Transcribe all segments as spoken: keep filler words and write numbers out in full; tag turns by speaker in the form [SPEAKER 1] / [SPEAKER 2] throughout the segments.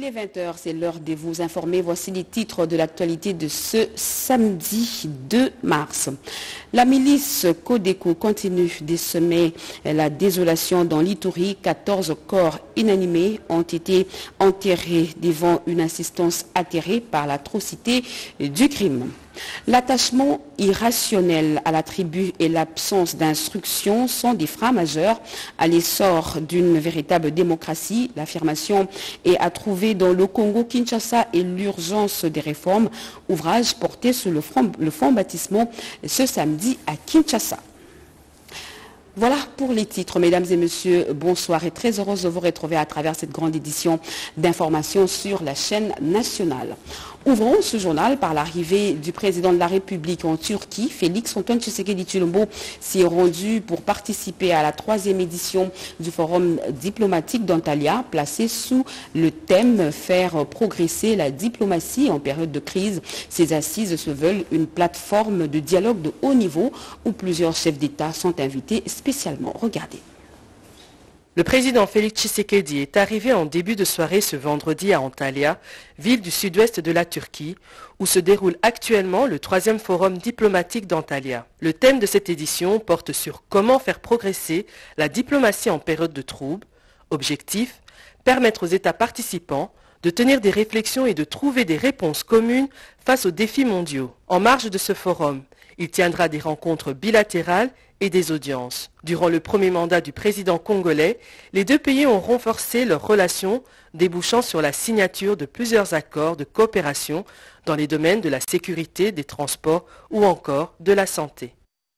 [SPEAKER 1] Il est vingt heures, c'est l'heure de vous informer. Voici les titres de l'actualité de ce samedi deux mars. La milice Codeco continue de semer la désolation dans l'Ituri. quatorze corps inanimés ont été enterrés devant une assistance atterrée par l'atrocité du crime. L'attachement irrationnel à la tribu et l'absence d'instruction sont des freins majeurs à l'essor d'une véritable démocratie. L'affirmation est à trouver dans le Congo-Kinshasa et l'urgence des réformes. Ouvrage porté sur le front, le front baptismant ce samedi à Kinshasa. Voilà pour les titres, mesdames et messieurs, bonsoir et très heureuse de vous retrouver à travers cette grande édition d'information sur la chaîne nationale. Ouvrons ce journal par l'arrivée du président de la République en Turquie. Félix Antoine Tshisekedi Tshilombo s'y est rendu pour participer à la troisième édition du forum diplomatique d'Antalya, placé sous le thème « Faire progresser la diplomatie en période de crise ». Ces assises se veulent une plateforme de dialogue de haut niveau où plusieurs chefs d'État sont invités spécialement. Regardez.
[SPEAKER 2] Le président Félix Tshisekedi est arrivé en début de soirée ce vendredi à Antalya, ville du sud-ouest de la Turquie, où se déroule actuellement le troisième forum diplomatique d'Antalya. Le thème de cette édition porte sur comment faire progresser la diplomatie en période de trouble. Objectif, permettre aux États participants de tenir des réflexions et de trouver des réponses communes face aux défis mondiaux. En marge de ce forum, il tiendra des rencontres bilatérales et des audiences. Durant le premier mandat du président congolais, les deux pays ont renforcé leurs relations, débouchant sur la signature de plusieurs accords de coopération dans les domaines de la sécurité, des transports ou encore de la santé.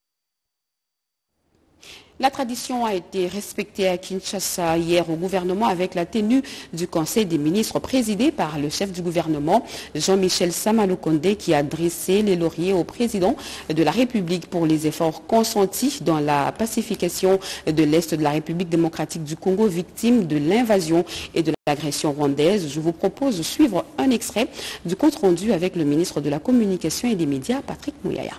[SPEAKER 1] La tradition a été respectée à Kinshasa hier au gouvernement avec la tenue du Conseil des ministres présidé par le chef du gouvernement, Jean-Michel Sama-Lukonde, qui a dressé les lauriers au président de la République pour les efforts consentis dans la pacification de l'Est de la République démocratique du Congo, victime de l'invasion et de l'agression rwandaise. Je vous propose de suivre un extrait du compte-rendu avec le ministre de la Communication et des Médias, Patrick Mouyaya.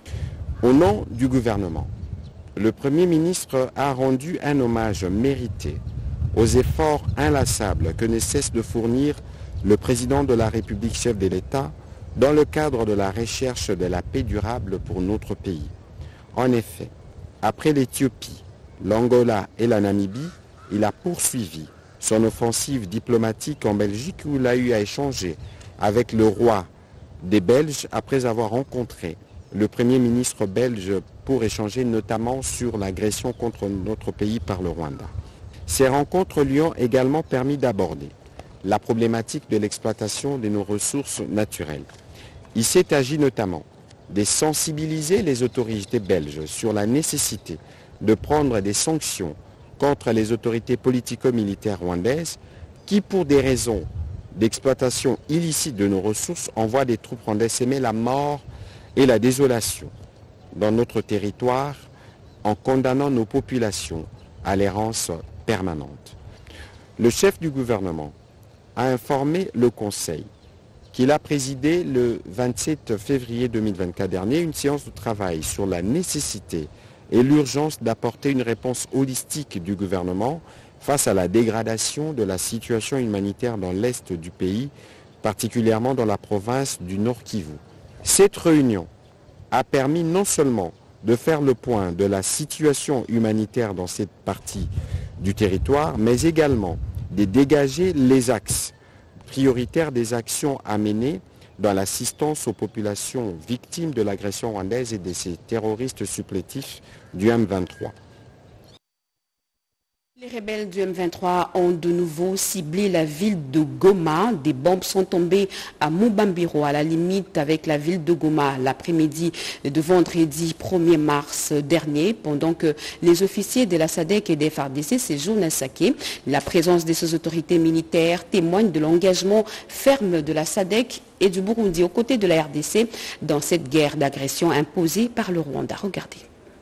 [SPEAKER 3] Au nom du gouvernement, le Premier ministre a rendu un hommage mérité aux efforts inlassables que ne cesse de fournir le président de la République, chef de l'État, dans le cadre de la recherche de la paix durable pour notre pays. En effet, après l'Éthiopie, l'Angola et la Namibie, il a poursuivi son offensive diplomatique en Belgique où il a eu à échanger avec le roi des Belges après avoir rencontré le Premier ministre belge pour échanger notamment sur l'agression contre notre pays par le Rwanda. Ces rencontres lui ont également permis d'aborder la problématique de l'exploitation de nos ressources naturelles. Il s'est agi notamment de sensibiliser les autorités belges sur la nécessité de prendre des sanctions contre les autorités politico-militaires rwandaises qui, pour des raisons d'exploitation illicite de nos ressources, envoient des troupes rwandaises semer la mort et la désolation dans notre territoire en condamnant nos populations à l'errance permanente. Le chef du gouvernement a informé le Conseil qu'il a présidé le vingt-sept février deux mille vingt-quatre dernier une séance de travail sur la nécessité et l'urgence d'apporter une réponse holistique du gouvernement face à la dégradation de la situation humanitaire dans l'est du pays, particulièrement dans la province du Nord Kivu. Cette réunion a permis non seulement de faire le point de la situation humanitaire dans cette partie du territoire, mais également de dégager les axes prioritaires des actions à mener dans l'assistance aux populations victimes de l'agression rwandaise et de ces terroristes supplétifs du M vingt-trois.
[SPEAKER 1] Les rebelles du M vingt-trois ont de nouveau ciblé la ville de Goma. Des bombes sont tombées à Mubambiro, à la limite avec la ville de Goma, l'après-midi de vendredi premier mars dernier, pendant que les officiers de la SADC et des F A R D C séjournent à Saké. La présence de ces autorités militaires témoigne de l'engagement ferme de la SADC et du Burundi aux côtés de la R D C dans cette guerre d'agression imposée par le Rwanda. Regardez.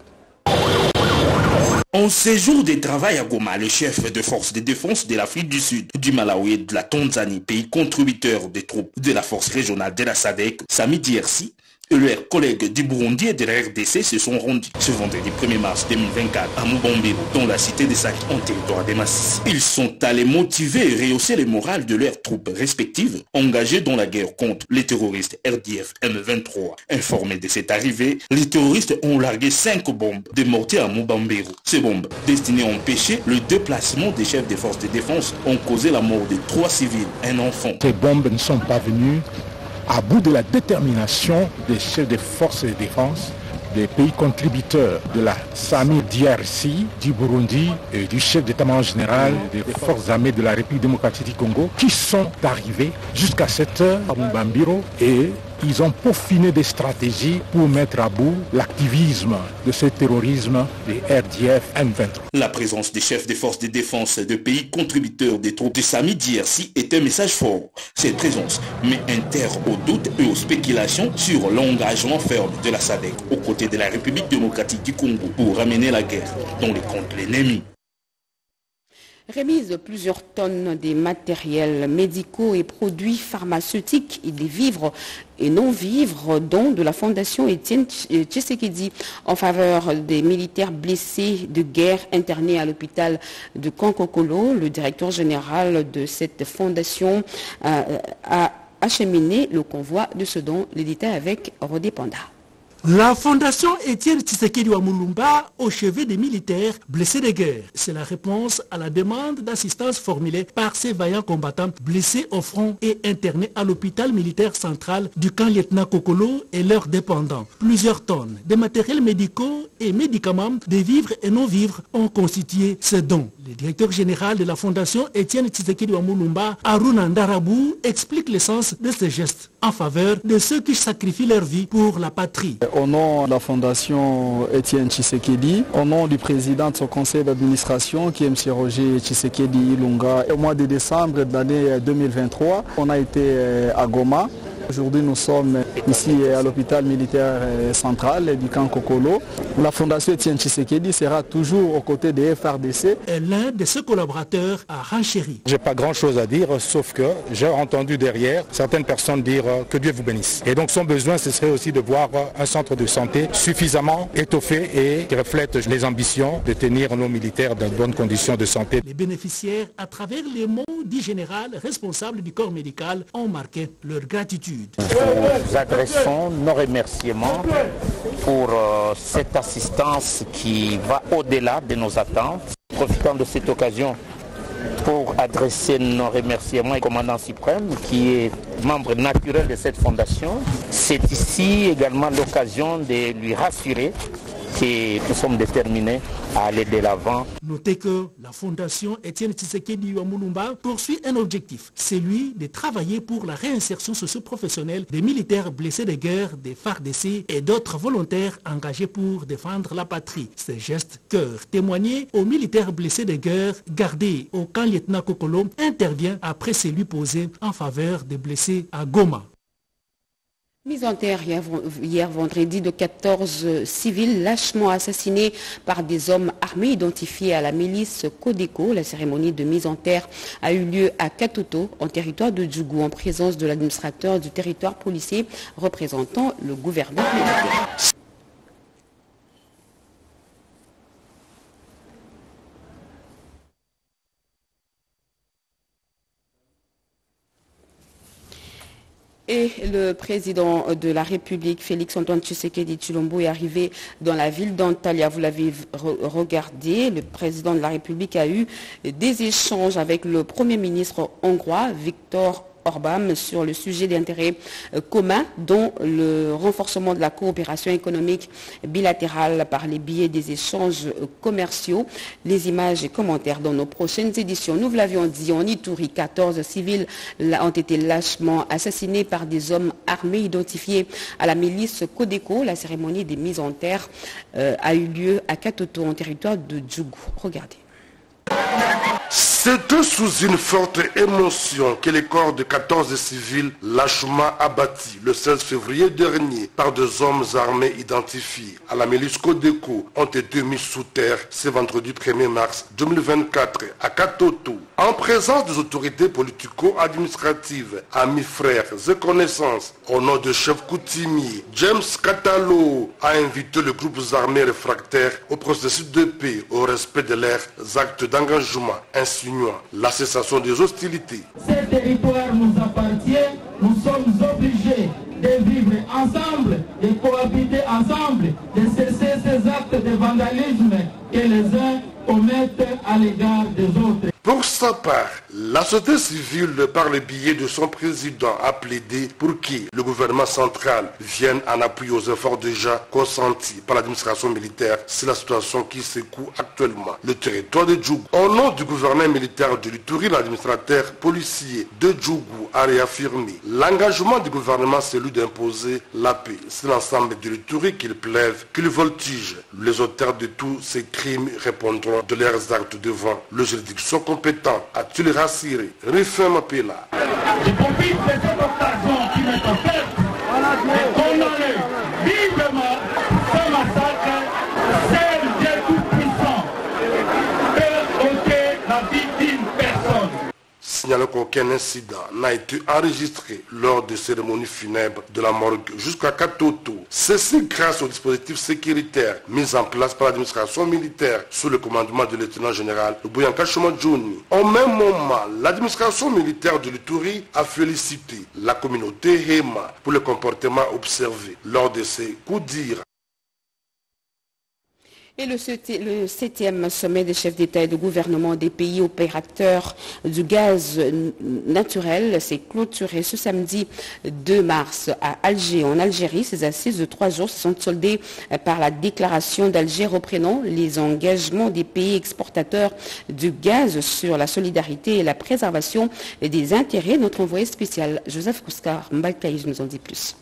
[SPEAKER 4] En séjour de travail à Goma, le chef de force de défense de l'Afrique du Sud, du Malawi et de la Tanzanie, pays contributeur des troupes de la force régionale de la SADC, Sami Diersi, et leurs collègues du Burundi et de la R D C se sont rendus ce vendredi premier mars deux mille vingt-quatre à Mubambiro, dans la cité des Sacs, en territoire des Massis. Ils sont allés motiver et rehausser le moral de leurs troupes respectives engagées dans la guerre contre les terroristes R D F M vingt-trois. Informés de cette arrivée, les terroristes ont largué cinq bombes de mortier à Mubambiro. Ces bombes, destinées à empêcher le déplacement des chefs des forces de défense, ont causé la mort de trois civils, un enfant.
[SPEAKER 5] Ces bombes ne sont pas venues à bout de la détermination des chefs des forces de défense des pays contributeurs de la S A M I D R C, du Burundi et du chef d'état-major général des forces armées de la République démocratique du Congo qui sont arrivés jusqu'à cette heure à Mubambiro et ils ont peaufiné des stratégies pour mettre à bout l'activisme de ce terrorisme des R D F M vingt-trois.
[SPEAKER 4] La présence des chefs des forces de défense de pays contributeurs des troupes de S A M I D R C est un message fort. Cette présence met un terme aux doutes et aux spéculations sur l'engagement ferme de la S A D C aux côtés de la République démocratique du Congo pour ramener la guerre dans les comptes de l'ennemi.
[SPEAKER 1] Remise de plusieurs tonnes des matériels médicaux et produits pharmaceutiques et des vivres et non-vivres, dont de la Fondation Étienne Tshisekedi en faveur des militaires blessés de guerre internés à l'hôpital de Kankokolo. Le directeur général de cette fondation a, a acheminé le convoi de ce don. Les détails avec Rodé Panda.
[SPEAKER 6] La Fondation Étienne Tshisekedi Wamulumba au chevet des militaires blessés de guerre. C'est la réponse à la demande d'assistance formulée par ces vaillants combattants blessés au front et internés à l'hôpital militaire central du camp lieutenant Kokolo et leurs dépendants. Plusieurs tonnes de matériels médicaux et médicaments, des vivres et non-vivres ont constitué ce don. Le directeur général de la Fondation Étienne Tshisekedi Wamulumba, Aruna Ndarabou, explique le sens de ce geste en faveur de ceux qui sacrifient leur vie pour la patrie.
[SPEAKER 7] Au nom de la Fondation Étienne Tshisekedi, au nom du président de son conseil d'administration qui est M. Roger Tshisekedi Ilunga, au mois de décembre de l'année deux mille vingt-trois, on a été à Goma. Aujourd'hui, nous sommes ici à l'hôpital militaire central du camp Kokolo. La Fondation Étienne Tshisekedi sera toujours aux côtés des F R D C.
[SPEAKER 6] L'un de ses collaborateurs a renchéri.
[SPEAKER 5] Je n'ai pas grand-chose à dire, sauf que j'ai entendu derrière certaines personnes dire que Dieu vous bénisse. Et donc son besoin, ce serait aussi de voir un centre de santé suffisamment étoffé et qui reflète les ambitions de tenir nos militaires dans de bonnes conditions de santé.
[SPEAKER 6] Les bénéficiaires, à travers les mots du général responsable du corps médical, ont marqué leur gratitude.
[SPEAKER 8] Nous adressons nos remerciements pour euh, cette assistance qui va au-delà de nos attentes. Profitant de cette occasion pour adresser nos remerciements au commandant suprême qui est membre naturel de cette fondation. C'est ici également l'occasion de lui rassurer que nous sommes déterminés à aller de l'avant.
[SPEAKER 6] Notez que la Fondation Étienne Tshisekedi Wamulumba poursuit un objectif, celui de travailler pour la réinsertion socio-professionnelle des militaires blessés de guerre, des F A R D C et d'autres volontaires engagés pour défendre la patrie. Ce geste cœur témoigné aux militaires blessés de guerre gardés au camp lieutenant Kokolo intervient après celui posé en faveur des blessés à Goma.
[SPEAKER 1] Mise en terre hier, hier vendredi de quatorze civils lâchement assassinés par des hommes armés identifiés à la milice Codeco. La cérémonie de mise en terre a eu lieu à Katoto, en territoire de Djougou, en présence de l'administrateur du territoire policier représentant le gouvernement militaire. Et le président de la République, Félix-Antoine Tshisekedi Tshilombo, est arrivé dans la ville d'Antalya. Vous l'avez re regardé. Le président de la République a eu des échanges avec le Premier ministre hongrois, Viktor Orbán, sur le sujet d'intérêt commun, dont le renforcement de la coopération économique bilatérale par les biais des échanges commerciaux. Les images et commentaires dans nos prochaines éditions. Nous vous l'avions dit, en Ituri, quatorze civils ont été lâchement assassinés par des hommes armés identifiés à la milice Codeco. La cérémonie des mises en terre euh, a eu lieu à Katoto, en territoire de Djougou. Regardez.
[SPEAKER 9] C'est sous une forte émotion que les corps de quatorze civils lâchement abattus le seize février dernier par deux hommes armés identifiés à la milice Codeco ont été mis sous terre ce vendredi premier mars deux mille vingt-quatre à Katoto. En présence des autorités politico-administratives, amis, frères et connaissances, au nom de chef coutumier, James Katalo a invité les groupes armés réfractaires au processus de paix, au respect de leurs actes d'engagement, insinuant la cessation des hostilités.
[SPEAKER 10] Ce territoire nous appartient, nous sommes obligés de vivre ensemble, de cohabiter ensemble, de cesser ces actes de vandalisme que les uns commettent à l'égard des autres.
[SPEAKER 9] Pour sa part, la société civile, par le biais de son président, a plaidé pour que le gouvernement central vienne en appui aux efforts déjà consentis par l'administration militaire sur la situation qui secoue actuellement le territoire de Djougou. Au nom du gouverneur militaire de l'Ituri, l'administrateur policier de Djougou a réaffirmé l'engagement du gouvernement, celui d'imposer la paix sur l'ensemble de l'Ituri, qu'il pleuve, qu'il voltige. Les auteurs de tous ces crimes répondront de leurs actes devant le juridiction compétent, a-t-il rassuré Rufin Mapela.
[SPEAKER 10] Je profite de cette occasion qui m'est offerte de condamner vivement ce massacre, celle Dieu tout-puissant, peut ôter la vie d'une personne.
[SPEAKER 9] Signalons qu'aucun incident n'a été enregistré lors des cérémonies funèbres de la morgue jusqu'à Katoto. Ceci grâce au dispositif sécuritaire mis en place par l'administration militaire sous le commandement du lieutenant général Bouyanka Chomadjouni. Au même moment, l'administration militaire de l'Ituri a félicité la communauté Hema pour le comportement observé lors de ces coups d'ira.
[SPEAKER 1] Et le septième sommet des chefs d'État et de gouvernement des pays opérateurs du gaz naturel s'est clôturé ce samedi deux mars à Alger, en Algérie. Ces assises de trois jours se sont soldées par la déclaration d'Alger reprenant les engagements des pays exportateurs du gaz sur la solidarité et la préservation des intérêts. Notre envoyé spécial Joseph Kouskar Mbalkaïj nous en dit plus.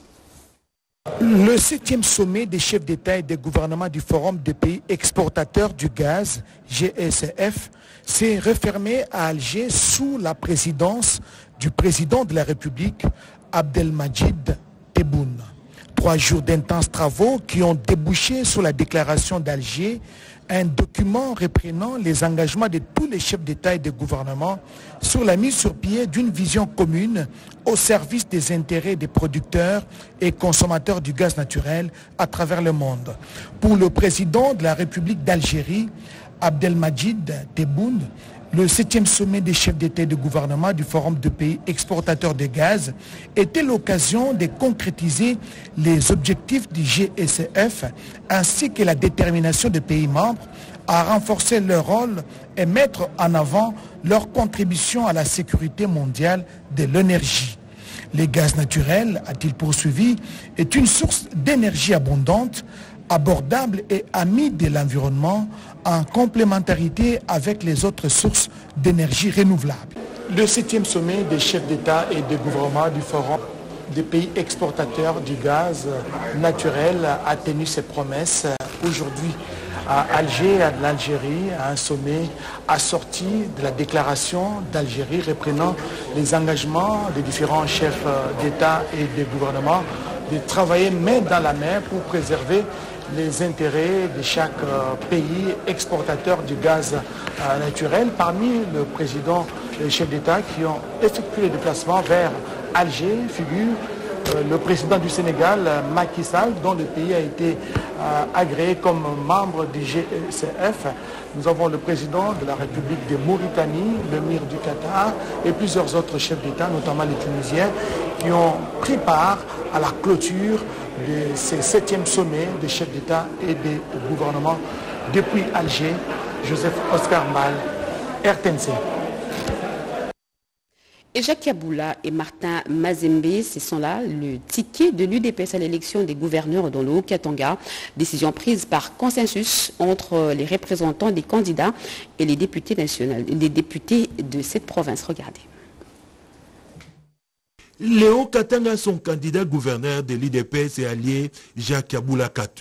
[SPEAKER 11] Le septième sommet des chefs d'État et des gouvernements du Forum des pays exportateurs du gaz, G S F, s'est refermé à Alger sous la présidence du président de la République, Abdelmadjid Tebboune. Trois jours d'intenses travaux qui ont débouché sur la déclaration d'Alger, un document reprenant les engagements de tous les chefs d'État et de gouvernement sur la mise sur pied d'une vision commune au service des intérêts des producteurs et consommateurs du gaz naturel à travers le monde. Pour le président de la République d'Algérie, Abdelmadjid Tebboune, le septième sommet des chefs d'État et de gouvernement du Forum de pays exportateurs de gaz était l'occasion de concrétiser les objectifs du G S F ainsi que la détermination des pays membres à renforcer leur rôle et mettre en avant leur contribution à la sécurité mondiale de l'énergie. Le gaz naturel, a-t-il poursuivi, est une source d'énergie abondante, abordable et ami de l'environnement en complémentarité avec les autres sources d'énergie renouvelable. Le septième sommet des chefs d'État et de gouvernement du Forum des pays exportateurs du gaz naturel a tenu ses promesses aujourd'hui à Alger, à l'Algérie, à un sommet assorti de la déclaration d'Algérie reprenant les engagements des différents chefs d'État et de gouvernement de travailler main dans la main pour préserver les intérêts de chaque pays exportateur du gaz naturel. Parmi le président et les chefs d'État qui ont effectué le déplacement vers Alger figure le président du Sénégal, Macky Sall, dont le pays a été agréé comme membre du G S F. Nous avons le président de la République de Mauritanie, l'émir du Qatar et plusieurs autres chefs d'État, notamment les Tunisiens, qui ont pris part à la clôture de ces septième sommets des chefs d'État et des gouvernements depuis Alger. Joseph Oscar Mal, R T N C.
[SPEAKER 1] Et Jacques Kaboula et Martin Mazembe, ce sont là le ticket de l'U D P S à l'élection des gouverneurs dans le Haut-Katanga. Décision prise par consensus entre les représentants des candidats et les députés nationaux, les députés de cette province. Regardez.
[SPEAKER 6] Les Hauts-Katanga sont candidats gouverneurs de l'U D P S et alliés Jacques Kaboula Katoué.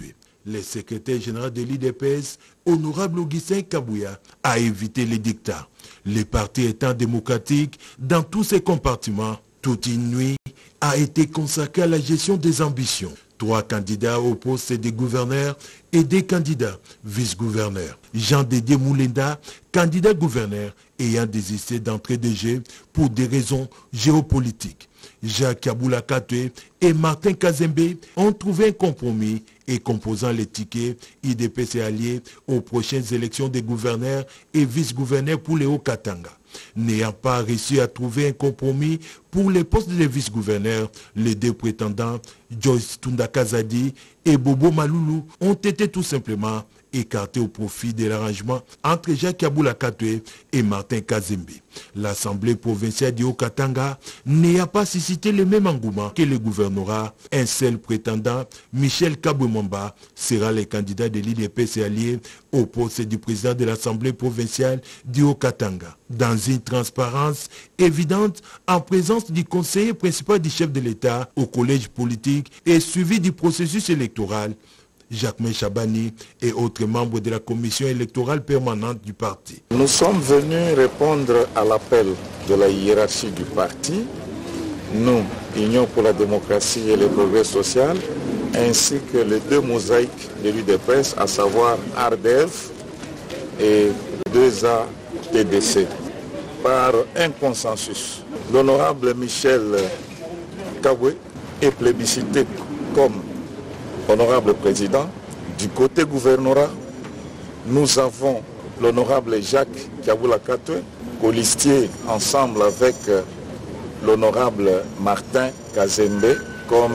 [SPEAKER 12] Le secrétaire général de l'I D P S, honorable Augustin Kabouya, a évité les dictats. Les partis étant démocratiques dans tous ses compartiments, toute une nuit a été consacrée à la gestion des ambitions. Trois candidats au poste de gouverneur et des candidats vice-gouverneurs. Jean-Dédé Moulenda, candidat gouverneur, ayant désisté d'entrer de jeu pour des raisons géopolitiques. Jacques Kaboula Katwe et Martin Kazembe ont trouvé un compromis et composant les tickets I D P S alliés aux prochaines élections des gouverneurs et vice-gouverneurs pour les Hauts-Katanga. N'ayant pas réussi à trouver un compromis pour les postes de vice-gouverneurs, les deux prétendants, Joyce Tunda-Kazadi et Bobo Maloulou, ont été tout simplement écartés au profit de l'arrangement entre Jacques Kaboula Katwe et Martin Kazembe. L'Assemblée provinciale du Haut-Katanga n'a pas suscité le même engouement que le gouvernorat. Un seul prétendant, Michel Kabouemamba, sera le candidat de l'I D P S allié au poste du président de l'Assemblée provinciale du Haut-Katanga. Dans une transparence évidente, en présence du conseiller principal du chef de l'État au collège politique et suivi du processus électoral, Jacquemin Chabani et autres membres de la commission électorale permanente du parti.
[SPEAKER 13] Nous sommes venus répondre à l'appel de la hiérarchie du parti, nous, Union pour la démocratie et le progrès social, ainsi que les deux mosaïques de l'U D P S, à savoir A R D F et deux A T D C. Par un consensus, l'honorable Michel Kaboué est plébiscité comme honorable président. Du côté gouvernorat, nous avons l'honorable Jacques Kaboula Katwe, colistier ensemble avec l'honorable Martin Kazembe comme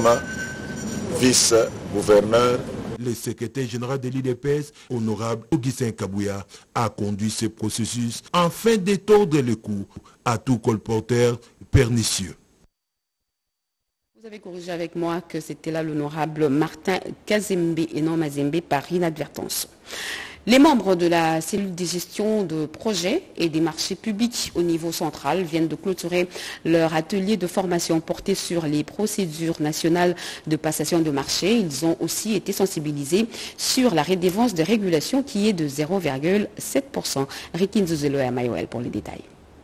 [SPEAKER 13] vice-gouverneur.
[SPEAKER 12] Le secrétaire général de l'I D P S, honorable Augustin Kabouya, a conduit ce processus afin de tordre le cou à tout colporteur pernicieux.
[SPEAKER 1] Vous avez corrigé avec moi que c'était là l'honorable Martin Kazembe et non Mazembe par inadvertance. Les membres de la cellule de gestion de projets et des marchés publics au niveau central viennent de clôturer leur atelier de formation porté sur les procédures nationales de passation de marché. Ils ont aussi été sensibilisés sur la redevance de régulation qui est de zéro virgule sept pour cent. Rikin Zuzelo et Mayoel pour les détails.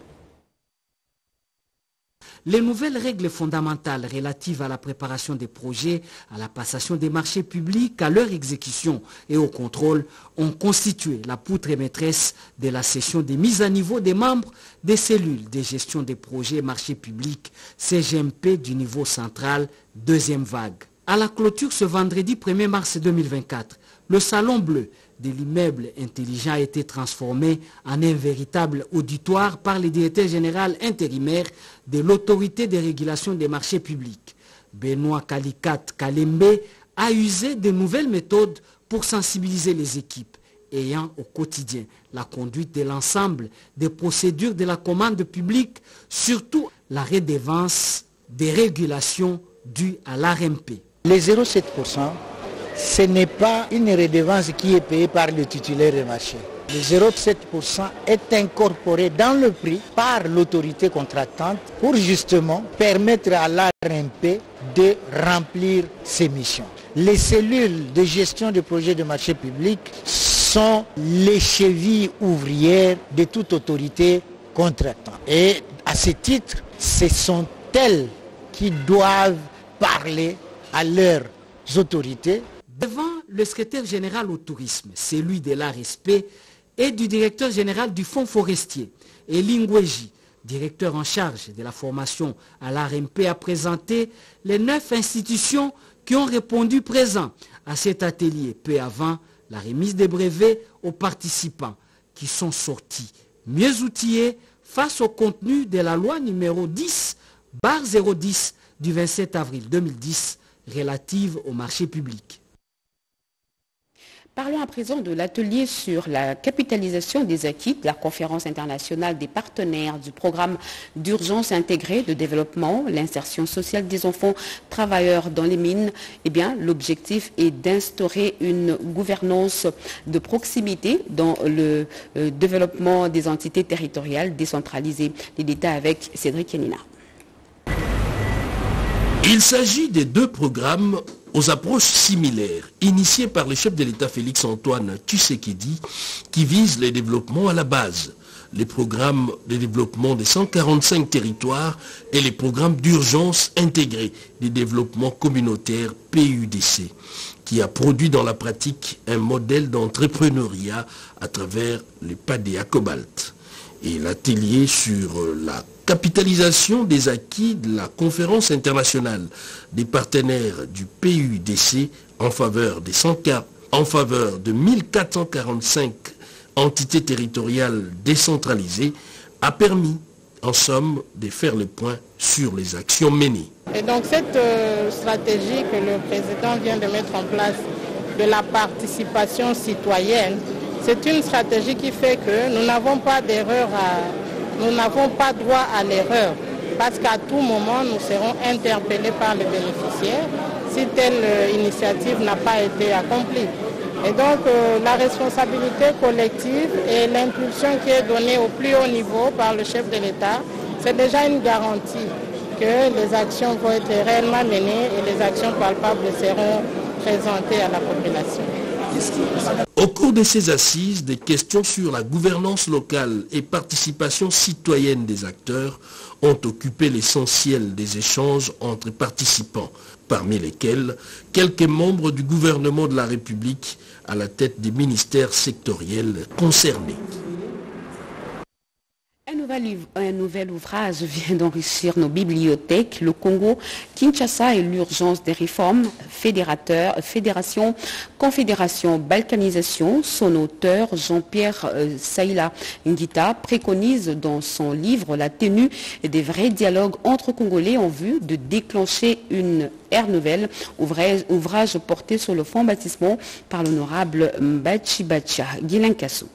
[SPEAKER 14] Les nouvelles règles fondamentales relatives à la préparation des projets, à la passation des marchés publics, à leur exécution et au contrôle ont constitué la poutre maîtresse de la session des mises à niveau des membres des cellules de gestion des projets et marchés publics C G M P du niveau central, deuxième vague. À la clôture ce vendredi premier mars deux mille vingt-quatre, le salon bleu de l'immeuble intelligent a été transformé en un véritable auditoire par le directeur général intérimaire de l'autorité de régulation des marchés publics. Benoît Kalikat Kalembe a usé de nouvelles méthodes pour sensibiliser les équipes ayant au quotidien la conduite de l'ensemble des procédures de la commande publique, surtout la redevance des régulations dues à l'A R M P.
[SPEAKER 15] Les zéro virgule sept pour cent, ce n'est pas une redevance qui est payée par le titulaire des marchés. Le zéro virgule sept pour cent est incorporé dans le prix par l'autorité contractante pour justement permettre à l'A R M P de remplir ses missions. Les cellules de gestion des projets de marché public sont les chevilles ouvrières de toute autorité contractante. Et à ce titre, ce sont elles qui doivent parler à leurs autorités.
[SPEAKER 14] Devant le secrétaire général au tourisme, celui de l'A R S P et du directeur général du Fonds forestier, Elie Ngweji, directeur en charge de la formation à l'A R M P, a présenté les neuf institutions qui ont répondu présents à cet atelier peu avant la remise des brevets aux participants qui sont sortis mieux outillés face au contenu de la loi numéro dix barre zéro dix du vingt-sept avril deux mille dix relative au marché public.
[SPEAKER 1] Parlons à présent de l'atelier sur la capitalisation des acquis de la conférence internationale des partenaires du programme d'urgence intégrée de développement, l'insertion sociale des enfants travailleurs dans les mines. Eh bien, l'objectif est d'instaurer une gouvernance de proximité dans le euh, développement des entités territoriales décentralisées. Les détails avec Cédric Kenina.
[SPEAKER 12] Il s'agit des deux programmes aux approches similaires, initiés par le chef de l'État Félix-Antoine Tshisekedi, qui visent le développement à la base, les programmes de développement des cent quarante-cinq territoires et les programmes d'urgence intégrés du développement communautaire P U D C, qui a produit dans la pratique un modèle d'entrepreneuriat à travers les P A D E A Cobalt. Et l'atelier sur la capitalisation des acquis de la conférence internationale des partenaires du P U D C en faveur, des cent quarante, en faveur de mille quatre cent quarante-cinq entités territoriales décentralisées a permis, en somme, de faire le point sur les actions menées.
[SPEAKER 16] Et donc cette euh, stratégie que le président vient de mettre en place de la participation citoyenne, c'est une stratégie qui fait que nous n'avons pas d'erreur à, nous n'avons pas droit à l'erreur, parce qu'à tout moment nous serons interpellés par les bénéficiaires si telle euh, initiative n'a pas été accomplie. Et donc euh, la responsabilité collective et l'impulsion qui est donnée au plus haut niveau par le chef de l'État, c'est déjà une garantie que les actions vont être réellement menées et les actions palpables seront présentées à la population.
[SPEAKER 12] Au cours de ces assises, des questions sur la gouvernance locale et participation citoyenne des acteurs ont occupé l'essentiel des échanges entre participants, parmi lesquels quelques membres du gouvernement de la République à la tête des ministères sectoriels concernés.
[SPEAKER 1] Un nouvel, un nouvel ouvrage vient d'enrichir nos bibliothèques. Le Congo, Kinshasa et l'urgence des réformes, fédérateur, fédération, confédération, balkanisation. Son auteur, Jean-Pierre euh, Saïla Ngita, préconise dans son livre la tenue des vrais dialogues entre Congolais en vue de déclencher une ère nouvelle, ouvrage, ouvrage porté sur le fonds baptismaux par l'honorable Mbachi Bachia. Guilain Kassou.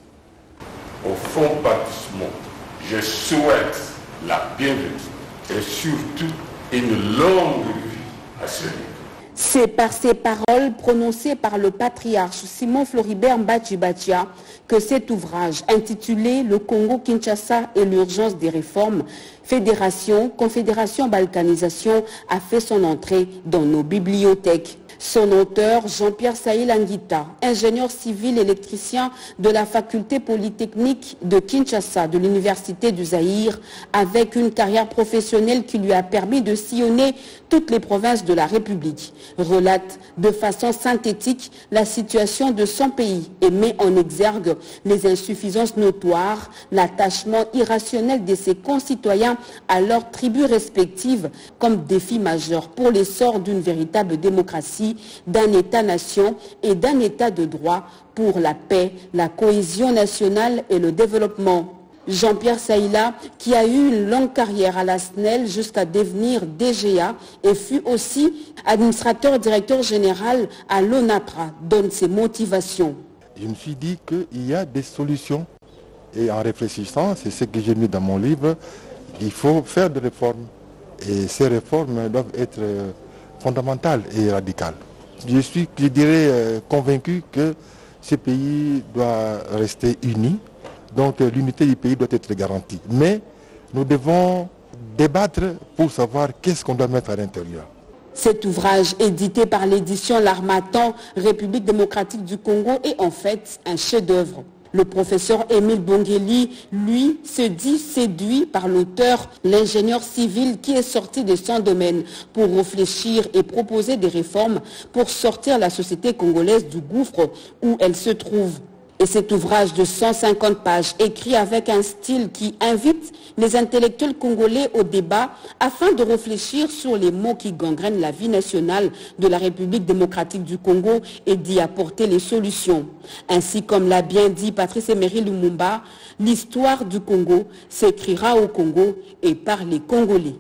[SPEAKER 17] Au fonds baptismaux, je souhaite la bienvenue et surtout une longue vie à ce livre.
[SPEAKER 1] C'est par ces paroles prononcées par le patriarche Simon Floribert Mbachi Bachia que cet ouvrage intitulé « Le Congo-Kinshasa et l'urgence des réformes, fédération, confédération, balkanisation » a fait son entrée dans nos bibliothèques. Son auteur, Jean-Pierre Saïla Ngita, ingénieur civil électricien de la faculté polytechnique de Kinshasa de l'université du Zaïre, avec une carrière professionnelle qui lui a permis de sillonner toutes les provinces de la République, relate de façon synthétique la situation de son pays et met en exergue les insuffisances notoires, l'attachement irrationnel de ses concitoyens à leurs tribus respectives comme défi majeur pour l'essor d'une véritable démocratie, d'un État-nation et d'un État de droit pour la paix, la cohésion nationale et le développement. Jean-Pierre Saïla, qui a eu une longue carrière à la S N E L jusqu'à devenir D G A et fut aussi administrateur-directeur général à l'ONAPRA, donne ses motivations.
[SPEAKER 18] Je me suis dit qu'il y a des solutions et en réfléchissant, c'est ce que j'ai mis dans mon livre, il faut faire des réformes et ces réformes doivent être fondamentale et radicale. Je suis, je dirais, convaincu que ce pays doit rester uni, donc l'unité du pays doit être garantie. Mais nous devons débattre pour savoir qu'est-ce qu'on doit mettre à l'intérieur.
[SPEAKER 1] Cet ouvrage, édité par l'édition L'Harmattan, République démocratique du Congo, est en fait un chef-d'œuvre. Le professeur Émile Bongeli, lui, se dit séduit par l'auteur, l'ingénieur civil qui est sorti de son domaine pour réfléchir et proposer des réformes pour sortir la société congolaise du gouffre où elle se trouve. Et cet ouvrage de cent cinquante pages, écrit avec un style qui invite les intellectuels congolais au débat afin de réfléchir sur les maux qui gangrènent la vie nationale de la République démocratique du Congo et d'y apporter les solutions. Ainsi comme l'a bien dit Patrice Emery Lumumba, l'histoire du Congo s'écrira au Congo et par les Congolais.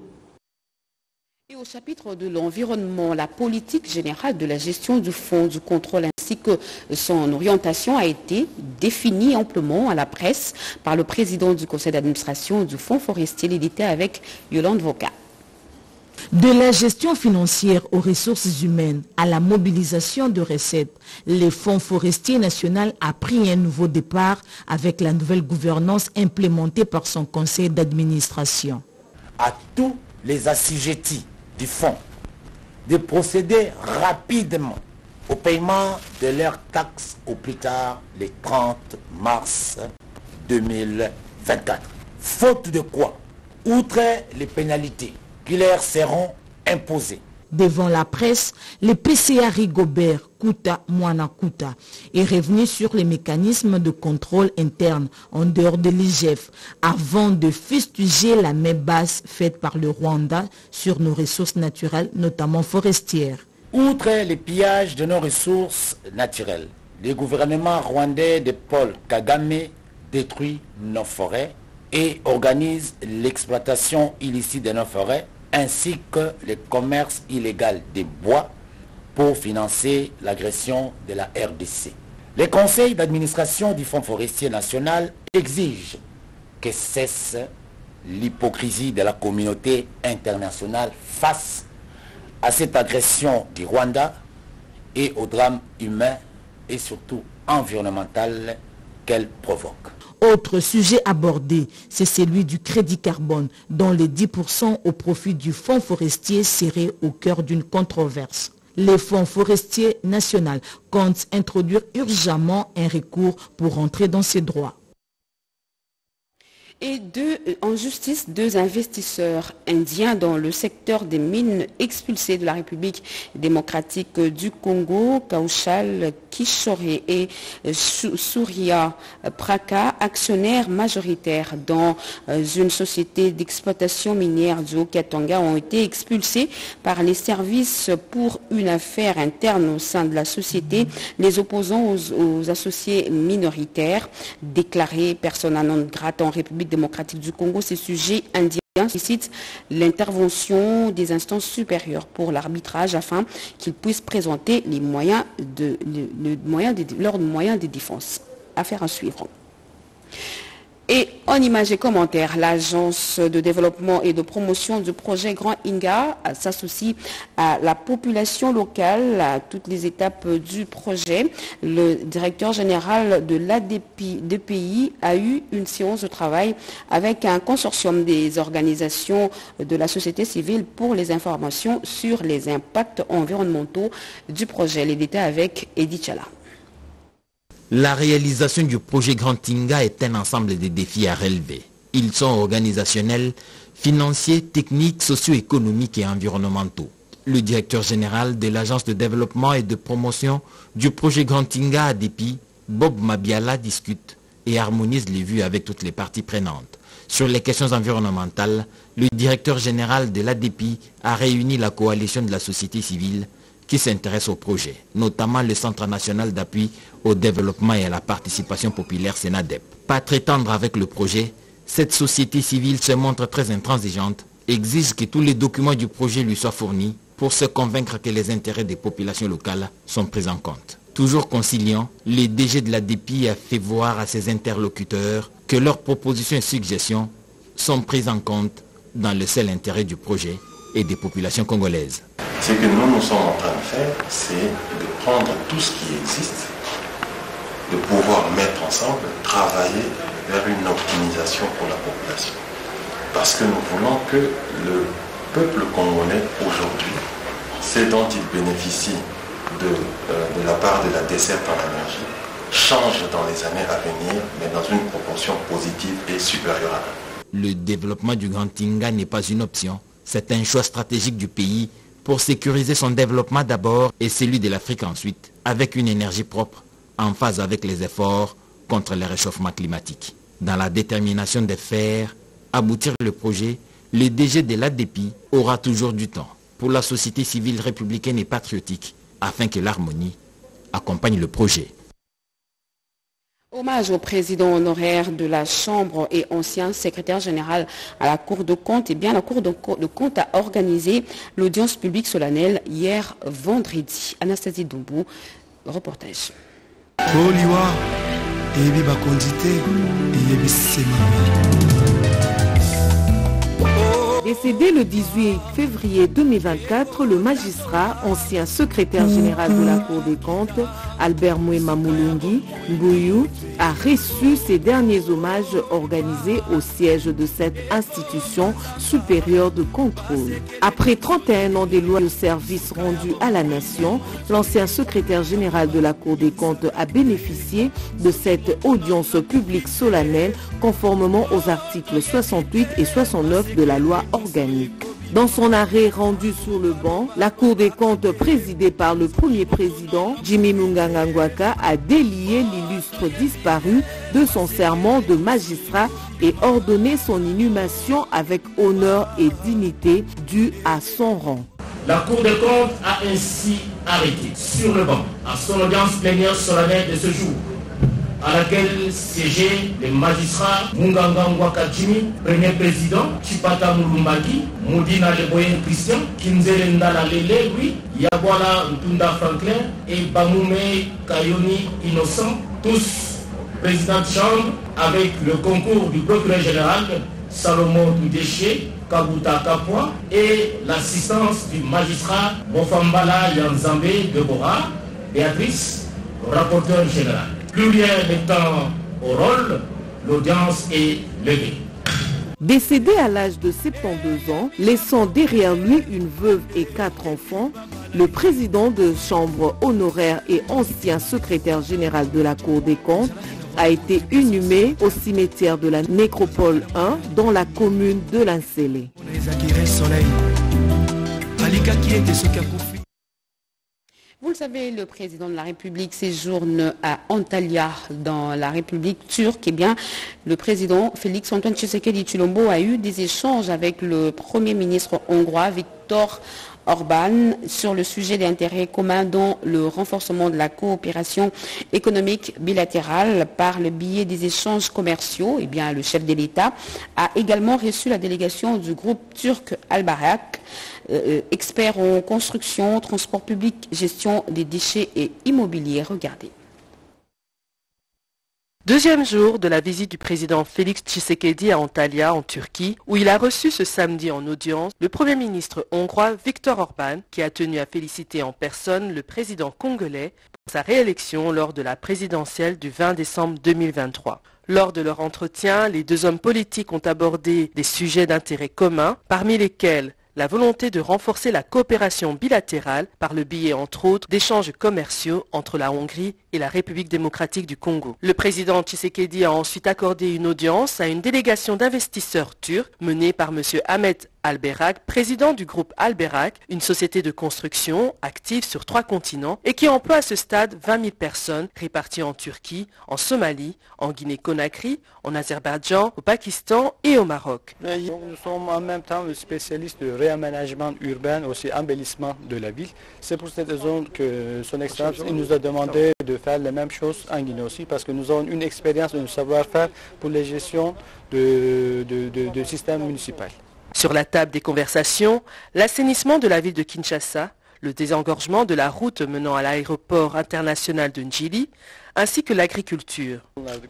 [SPEAKER 1] Et au chapitre de l'environnement, la politique générale de la gestion du fonds, du contrôle ainsi que son orientation a été définie amplement à la presse par le président du conseil d'administration du fonds forestier, édité avec Yolande Voca.
[SPEAKER 19] De la gestion financière aux ressources humaines à la mobilisation de recettes, le Fonds forestier national a pris un nouveau départ avec la nouvelle gouvernance implémentée par son conseil d'administration.
[SPEAKER 20] À tous les assujettis du fonds,
[SPEAKER 15] de procéder rapidement au paiement de leurs taxes au plus tard le trente mars deux mille vingt-quatre. Faute de quoi, outre les pénalités qui leur seront imposées.
[SPEAKER 19] Devant la presse, le P C A Rigobert Kouta Mwana Kouta est revenu sur les mécanismes de contrôle interne en dehors de l'I G F avant de fustiger la main basse faite par le Rwanda sur nos ressources naturelles, notamment forestières.
[SPEAKER 15] Outre les pillages de nos ressources naturelles, le gouvernement rwandais de Paul Kagame détruit nos forêts et organise l'exploitation illicite de nos forêts ainsi que le commerce illégal des bois pour financer l'agression de la R D C. Le conseil d'administration du Fonds forestier national exige que cesse l'hypocrisie de la communauté internationale face à cette agression du Rwanda et au drame humain et surtout environnemental qu'elle provoque.
[SPEAKER 19] Autre sujet abordé, c'est celui du crédit carbone, dont les dix pour cent au profit du Fonds forestier serait au cœur d'une controverse. Les Fonds forestiers nationaux comptent introduire urgemment un recours pour entrer dans ces droits.
[SPEAKER 1] Et deux, en justice, deux investisseurs indiens dans le secteur des mines expulsés de la République démocratique du Congo, Kaushal Kishore et Surya Praka, actionnaires majoritaires dans une société d'exploitation minière du Haut-Katanga, ont été expulsés par les services pour une affaire interne au sein de la société, les opposant aux, aux associés minoritaires déclarés persona non grata en République démocratique du Congo. Ces sujets indiens sollicitent l'intervention des instances supérieures pour l'arbitrage afin qu'ils puissent présenter les moyens de, le, le moyen de, leurs moyens de défense. Affaire à suivre. Et en images et commentaires, l'agence de développement et de promotion du projet Grand Inga s'associe à la population locale à toutes les étapes du projet. Le directeur général de l'A D P I a eu une séance de travail avec un consortium des organisations de la société civile pour les informations sur les impacts environnementaux du projet. Les détails avec Edith Chala.
[SPEAKER 20] La réalisation du projet Grand Inga est un ensemble de défis à relever. Ils sont organisationnels, financiers, techniques, socio-économiques et environnementaux. Le directeur général de l'agence de développement et de promotion du projet Grand Inga A D P I, Bob Mabiala, discute et harmonise les vues avec toutes les parties prenantes. Sur les questions environnementales, le directeur général de l'A D P I a réuni la coalition de la société civile qui s'intéresse au projet, notamment le Centre national d'appui au développement et à la participation populaire SENADEP. Pas très tendre avec le projet, cette société civile se montre très intransigeante, exige que tous les documents du projet lui soient fournis pour se convaincre que les intérêts des populations locales sont pris en compte. Toujours conciliant, le D G de l'A D P I a fait voir à ses interlocuteurs que leurs propositions et suggestions sont prises en compte dans le seul intérêt du projet et des populations congolaises.
[SPEAKER 21] Ce que nous, nous sommes en train de faire, c'est de prendre tout ce qui existe, de pouvoir mettre ensemble, travailler vers une optimisation pour la population. Parce que nous voulons que le peuple congolais aujourd'hui, ce dont il bénéficie de, euh, de la part de la desserte en énergie, change dans les années à venir, mais dans une proportion positive et supérieure à la.
[SPEAKER 20] Le développement du Grand Inga n'est pas une option, c'est un choix stratégique du pays pour sécuriser son développement d'abord et celui de l'Afrique ensuite, avec une énergie propre, en phase avec les efforts contre le réchauffement climatique. Dans la détermination de faire aboutir le projet, le D G de l'A D P I aura toujours du temps pour la société civile républicaine et patriotique, afin que l'harmonie accompagne le projet.
[SPEAKER 1] Hommage au président honoraire de la Chambre et ancien secrétaire général à la Cour de compte. Eh bien, la Cour de compte a organisé l'audience publique solennelle hier vendredi. Anastasie Dombou, reportage.
[SPEAKER 22] Décédé le dix-huit février deux mille vingt-quatre, le magistrat, ancien secrétaire général de la Cour des comptes,
[SPEAKER 19] Albert Mouema Moulungi Mbouyou a reçu ces derniers hommages organisés au siège de cette institution supérieure de contrôle. Après trente et un ans des lois de service rendus à la nation, l'ancien secrétaire général de la Cour des comptes a bénéficié de cette audience publique solennelle conformément aux articles soixante-huit et soixante-neuf de la loi organique. Dans son arrêt rendu sur le banc, la Cour des comptes présidée par le premier président, Jimmy Munganga Ngwaka, a délié l'illustre disparu de son serment de magistrat et ordonné son inhumation avec honneur et dignité due à son rang.
[SPEAKER 2] La Cour des comptes a ainsi arrêté sur le banc, à son audience plénière solennelle de ce jour, à laquelle siégeaient les magistrats Munganga Ngwaka Jimmy, premier président, Chipata Mulumbaki, Moudina Leboyen Christian, Kinzele Ndala Lele, oui, Yabwala Ntunda Franklin et Bamoume Kayoni Innocent, tous présidents de chambre, avec le concours du procureur général Salomon Tudéché, Kabuta Kapwa et l'assistance du magistrat Mofambala Yanzambe Deborah, Béatrice, rapporteur général. Plus rien n'étant au rôle, l'audience est levée.
[SPEAKER 19] Décédé à l'âge de soixante-douze ans, laissant derrière lui une veuve et quatre enfants, le président de chambre honoraire et ancien secrétaire général de la Cour des comptes a été inhumé au cimetière de la Nécropole un dans la commune de Linsélé.
[SPEAKER 1] Vous le savez, le président de la République séjourne à Antalya, dans la République turque. Eh bien, le président Félix Antoine Tshisekedi Tshilombo a eu des échanges avec le Premier ministre hongrois Viktor Orban sur le sujet d'intérêt commun dont le renforcement de la coopération économique bilatérale par le biais des échanges commerciaux. Eh bien, le chef de l'État a également reçu la délégation du groupe turc Al-Bayrak, euh, expert en construction, transport public, gestion des déchets et immobilier. Regardez.
[SPEAKER 22] Deuxième jour de la visite du président Félix Tshisekedi à Antalya, en Turquie, où il a reçu ce samedi en audience le Premier ministre hongrois Viktor Orban, qui a tenu à féliciter en personne le président congolais pour sa réélection lors de la présidentielle du vingt décembre deux mille vingt-trois. Lors de leur entretien, les deux hommes politiques ont abordé des sujets d'intérêt commun, parmi lesquels la volonté de renforcer la coopération bilatérale par le biais, entre autres, d'échanges commerciaux entre la Hongrie et la République démocratique du Congo. Le président Tshisekedi a ensuite accordé une audience à une délégation d'investisseurs turcs menée par M. Ahmet Al-Bayrak, président du groupe Al-Bayrak, une société de construction active sur trois continents et qui emploie à ce stade vingt mille personnes réparties en Turquie, en Somalie, en Guinée-Conakry, en Azerbaïdjan, au Pakistan et au Maroc.
[SPEAKER 23] Nous sommes en même temps spécialistes de réaménagement urbain, aussi embellissement de la ville. C'est pour cette raison que son Excellence il nous a demandé de faire les mêmes choses en Guinée aussi, parce que nous avons une expérience, un savoir-faire pour la gestion de, de, de, de système municipal.
[SPEAKER 22] Sur la table des conversations, l'assainissement de la ville de Kinshasa, le désengorgement de la route menant à l'aéroport international de Njili, ainsi que l'agriculture.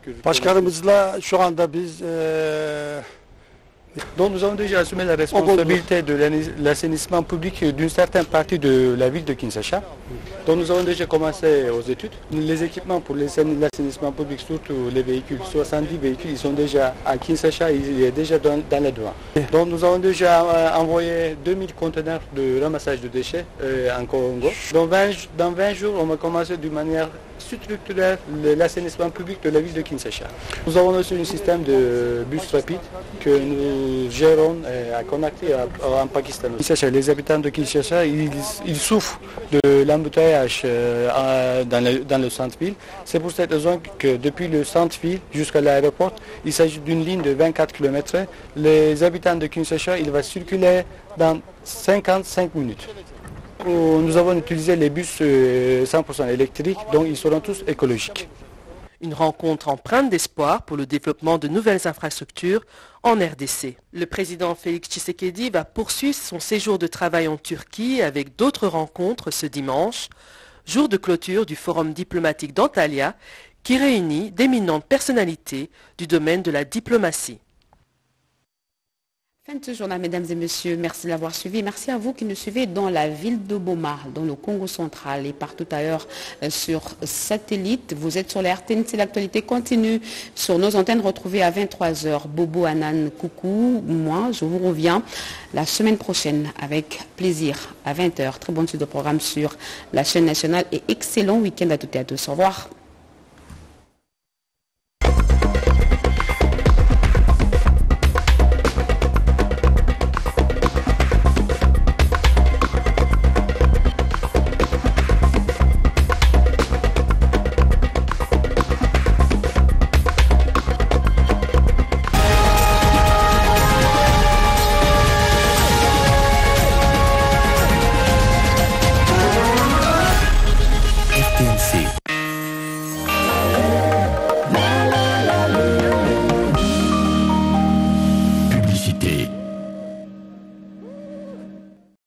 [SPEAKER 23] Donc nous avons déjà assumé la responsabilité de l'assainissement public d'une certaine partie de la ville de Kinshasa. Donc nous avons déjà commencé aux études. Les équipements pour l'assainissement public, surtout les véhicules, soixante-dix véhicules, ils sont déjà à Kinshasa, ils sont déjà dans, dans les douanes. Donc nous avons déjà euh, envoyé deux mille conteneurs de ramassage de déchets euh, en Congo. Dans vingt, dans vingt jours, on va commencer d'une manière structurelle l'assainissement public de la ville de Kinshasa. Nous avons aussi un système de bus rapide que nous gérons à Conakry en Pakistan. Les habitants de Kinshasa, ils, ils souffrent de l'embouteillage dans le, dans le centre-ville. C'est pour cette raison que depuis le centre-ville jusqu'à l'aéroport, il s'agit d'une ligne de vingt-quatre kilomètres. Les habitants de Kinshasa, ils vont circuler dans cinquante-cinq minutes. Nous avons utilisé les bus cent pour cent électriques, donc ils seront tous écologiques.
[SPEAKER 22] Une rencontre empreinte d'espoir pour le développement de nouvelles infrastructures en R D C. Le président Félix Tshisekedi va poursuivre son séjour de travail en Turquie avec d'autres rencontres ce dimanche, jour de clôture du forum diplomatique d'Antalya qui réunit d'éminentes personnalités du domaine de la diplomatie.
[SPEAKER 1] Fin de ce journal, mesdames et messieurs. Merci de l'avoir suivi. Merci à vous qui nous suivez dans la ville de Boma, dans le Congo central et partout ailleurs sur satellite. Vous êtes sur la R T N C. L'actualité continue sur nos antennes. Retrouvez à vingt-trois heures Bobo, Anan, coucou. Moi, je vous reviens la semaine prochaine avec plaisir à vingt heures. Très bonne suite de programme sur la chaîne nationale et excellent week-end à toutes et à tous. Au revoir.